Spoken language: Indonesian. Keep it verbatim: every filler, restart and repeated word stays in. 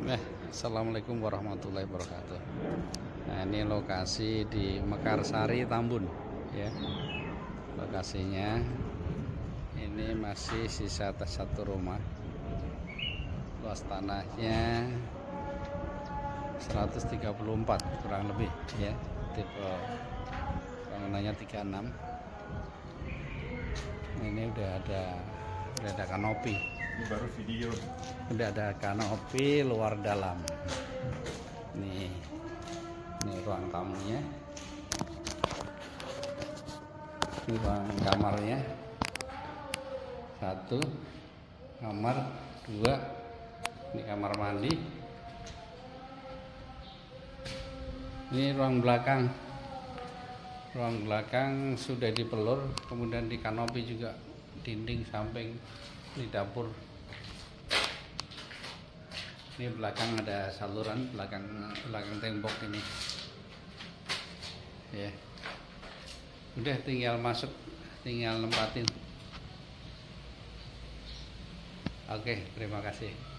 Eh, Assalamualaikum warahmatullahi wabarakatuh. Nah, ini lokasi di Mekarsari, Tambun, ya. Lokasinya ini masih sisa satu rumah. Luas tanahnya seratus tiga puluh empat kurang lebih, ya. Tipe bangunannya tiga puluh enam. Ini udah ada udah ada kanopi. Ini baru video. Udah ada kanopi luar dalam. Nih, ini ruang tamunya. Ini ruang kamarnya. Satu kamar, dua. Ini kamar mandi. Ini ruang belakang. Ruang belakang sudah dipelur, kemudian di kanopi juga dinding samping, di dapur. Ini belakang ada saluran, belakang belakang tembok ini. Ya. Udah tinggal masuk, tinggal nempatin. Oke, terima kasih.